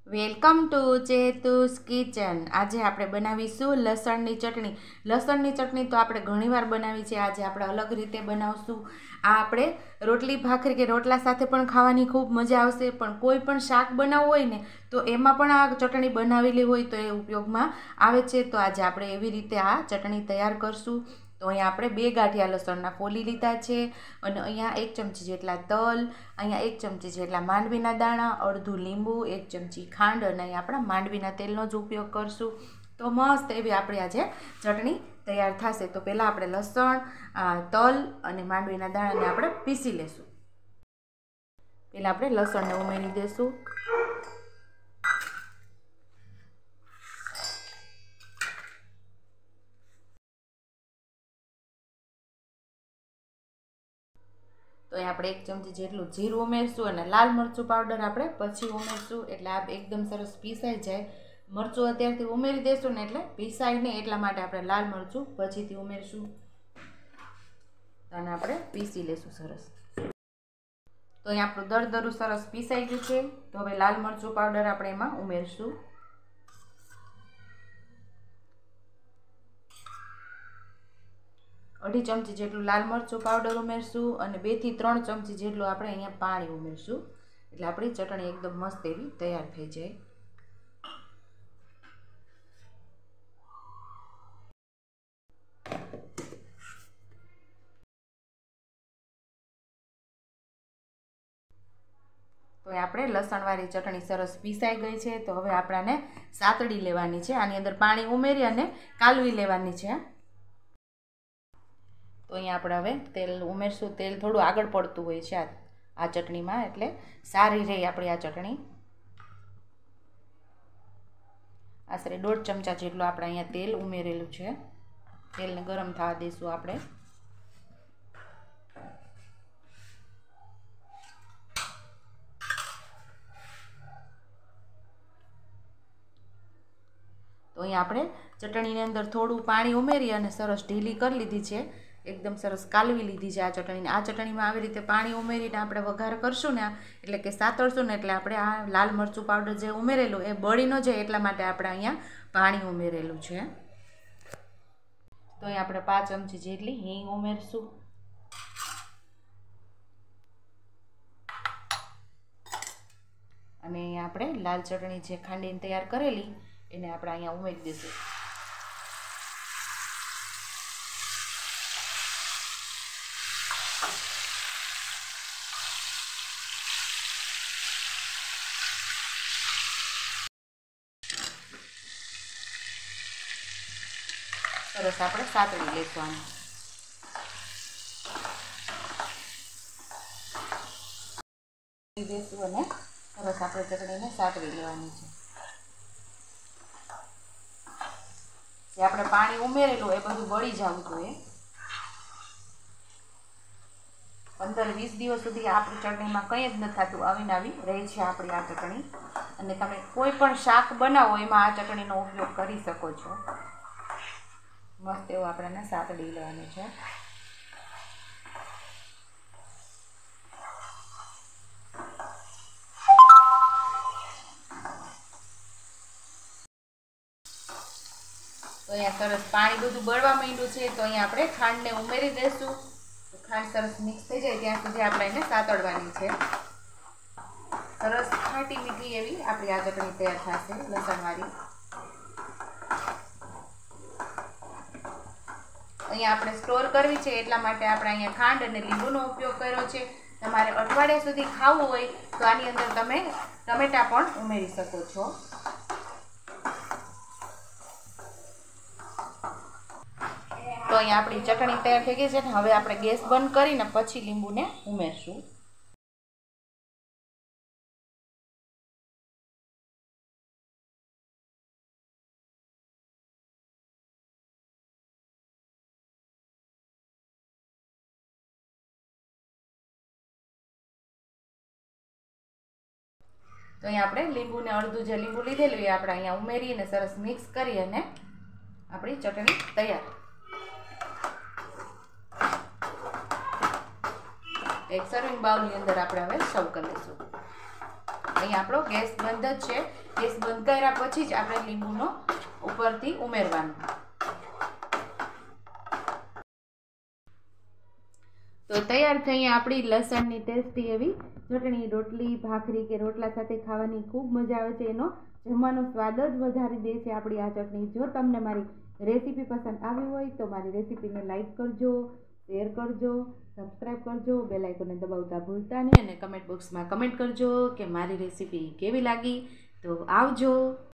Welcome to ચેતુસ kitchen. આજે આપણે બનાવીશું લસણની ચટણી। લસણની ચટણી તો આપણે ઘણીવાર બનાવી છે, આજે આપણે અલગ રીતે બનાવશું। આ આપણે રોટલી ભાખરી કે રોટલા સાથે પણ ખાવાની ખૂબ મજા આવશે, પણ કોઈ પણ શાક બનાવવું હોય ને તો એમાં પણ આ ચટણી બનાવેલી હોય તો એ ઉપયોગમાં આવે છે। તો આજે આપણે એવી રીતે આ ચટણી તૈયાર કરશું। તો અહીંયા આપણે 2 ગાંઠિયા લસણના ફોલી લીધા છે, અને અહીંયા 1 ચમચી જેટલા તલ, અહીંયા 1 ચમચી જેટલા માંડવીના દાણા, અડધું લીંબુ, 1 ચમચી ખાંડ, અને અહીંયા આપણે માંડવીના તેલનો જ ઉપયોગ કરશું। તો મસ્ત એવી આપણી આજે ચટણી તૈયાર થશે। તો પહેલાં આપણે લસણ, તલ અને માંડવીના દાણાને આપણે પીસી લેશું। પહેલાં આપણે લસણને ઉમેરી દઈશું। તો અહીં આપણે 1 ચમચી જેટલું જીરું ઉમેરશું, અને લાલ મરચું પાવડર આપણે પછી ઉમેરશું, એટલે આ એકદમ સરસ પીસાઈ જાય। મરચું અત્યારથી ઉમેરી દઈશું ને એટલે પીસાય નહીં, એટલા માટે આપણે લાલ મરચું પછીથી ઉમેરશું, અને આપણે પીસી લેશું સરસ। તો અહીં આપણું દરદરું સરસ પીસાઈ ગયું છે। તો હવે લાલ મરચું પાવડર આપણે એમાં ઉમેરશું। અઢી ચમચી જેટલું લાલ મરચું પાવડર ઉમેરશું, અને 2 થી 3 ચમચી જેટલું આપણે અહીંયા પાણી ઉમેરશું, એટલે આપણી ચટણી એકદમ મસ્ત એવી તૈયાર થઈ જાય। તો આપણે લસણવાળી ચટણી સરસ પીસાઈ ગઈ છે। તો હવે આપણાને સાતળી લેવાની છે, આની અંદર પાણી ઉમેરી અને કાલવી લેવાની છે। તો અહીંયા આપણે હવે તેલ ઉમેરશું। તેલ થોડું આગળ પડતું હોય છે આ ચટણીમાં, એટલે સારી રહે આપણી આ ચટણી। આશરે 1.5 ચમચા જેટલું આપણે અહીંયા તેલ ઉમેરેલું છે। તેલને ગરમ થવા દઈશું આપણે। તો અહીંયા આપણે ચટણીની અંદર થોડું પાણી ઉમેરી અને સરસ ઢીલી કરી લીધી છે, એકદમ સરસ કાલવી લીધી છે આ ચટણીને। આ ચટણીમાં આવી રીતે પાણી ઉમેરીને આપણે વઘાર કરશું ને, એટલે કે સાતળશું ને, એટલે આપણે આ લાલ મરચું પાવડર જે ઉમેરેલું એ બળી ન જાય, એટલા માટે આપણે અહીંયા પાણી ઉમેરેલું છે। તો અહીં આપણે 5 ચમચી જેટલી હિંગ ઉમેરશું, અને આપણે લાલ ચટણી જે ખાંડીને તૈયાર કરેલી એને આપણે અહીંયા ઉમેરી દઈશું। સરસ આપણે સાતળી લઈશું આને। દઈશું અને સરસ આપણે ચટણીને સાતળી લેવાની છે। જે આપણે પાણી ઉમેરેલું એ બધું બળી જવું જોઈએ। 15-20 દિવસ સુધી આપણી ચટણીમાં કંઈ જ નથી થતું, આવીને આવી રહી છે આપણી આ ચટણી। અને તમે કોઈ પણ શાક બનાવો એમાં આ ચટણીનો ઉપયોગ કરી શકો છો। મસ્ત એવું આપણને સાતળી લેવાનું છે। તો અહીંયા સરસ પાણી બધું બળવા માંડ્યું છે, તો અહીંયા આપણે ખાંડને ઉમેરી દઈશું। તો ખાંડ સરસ મિક્સ થઈ જાય ત્યાં સુધી આપણે એને સાતળવાની છે। સરસ ખાટી મીઠી એવી આપણી આ ચટણી તૈયાર થશે લસણવાળી। અહીંયા આપણે સ્ટોર કરવી છે, એટલા માટે આપણે અહીંયા ખાંડ અને લીંબુનો ઉપયોગ કર્યો છે। તમારે અઠવાડિયા સુધી ખાવું હોય તો આની અંદર તમે ટમેટા પણ ઉમેરી શકો છો। તો અહીંયા આપણી ચટણી તૈયાર થઈ ગઈ છે ને, હવે આપણે ગેસ બંધ કરીને પછી લીંબુને ઉમેરશું। તો અહીંયા આપણે લીંબુને અડધું જે લીંબુ લીધેલું એ આપણે અહીંયા ઉમેરીને સરસ મિક્સ કરી અને આપણી ચટણી તૈયાર। એક સર્વિંગ બાઉલની અંદર આપણે હવે સર્વ કરી લઈશું। અહીંયા આપણો ગેસ બંધ જ છે. ગેસ બંધ કર્યા પછી જ આપણે લીંબુનો ઉપરથી ઉમેરવાનું. તો તૈયાર થઈ અહીંયા આપણી લસણની ટેસ્ટી એવી ચટણી રોટલી ભાખરી કે રોટલા સાથે ખાવાની ખૂબ મજા આવે છે. એનો જમવાનો સ્વાદ જ વધારી દે છે આપણી આ ચટણી. જો તમને મારી રેસીપી પસંદ આવી હોય તો મારી રેસીપીને લાઈક કરજો, શેર કરજો, સબસ્ક્રાઈબ કરજો, બેલ આઇકોનને દબાવતા ભૂલતા નહીં અને કમેન્ટ બોક્સમાં કમેન્ટ કરજો કે મારી રેસીપી કેવી લાગી. તો આવજો.